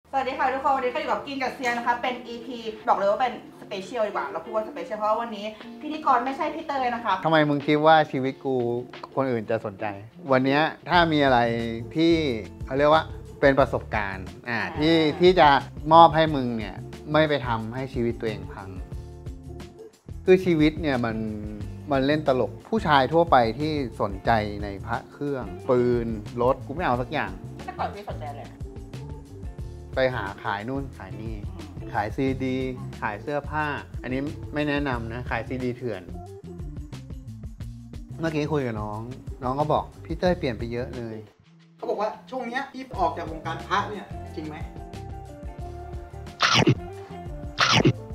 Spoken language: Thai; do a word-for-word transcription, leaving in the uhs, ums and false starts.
สวัสดีค่ะทุกคนวันนี้ก็อยู่กับกินกับเซียนะคะเป็น อี พี บอกเลยว่าเป็นสเปเชียลดีกว่าเราพูดว่าสเปเชียลเพราะว่าวันนี้พิธีกรไม่ใช่พี่เตยนะคะทำไมมึงคิดว่าชีวิตกูคนอื่นจะสนใจ วันนี้ถ้ามีอะไรที่เขาเรียกว่าเป็นประสบการณ์อ่าที่ที่จะมอบให้มึงเนี่ยไม่ไปทำให้ชีวิตตัวเองพังคือชีวิตเนี่ยมันมันเล่นตลกผู้ชายทั่วไปที่สนใจในพระเครื่องปืนรถกูไม่เอาสักอย่างแต่ก่อนพี่สนใจเลยไปหาขายนู่นขายนี่ขายซีดีขายเสื้อผ้าอันนี้ไม่แนะนำนะขายซีดีเถื่อนเมื่อกี้คุยกับน้องน้องก็บอกพี่เต้ยเปลี่ยนไปเยอะเลยเขาบอกว่าช่วงนี้ที่ออกจากวงการพระเนี่ยจริงไหม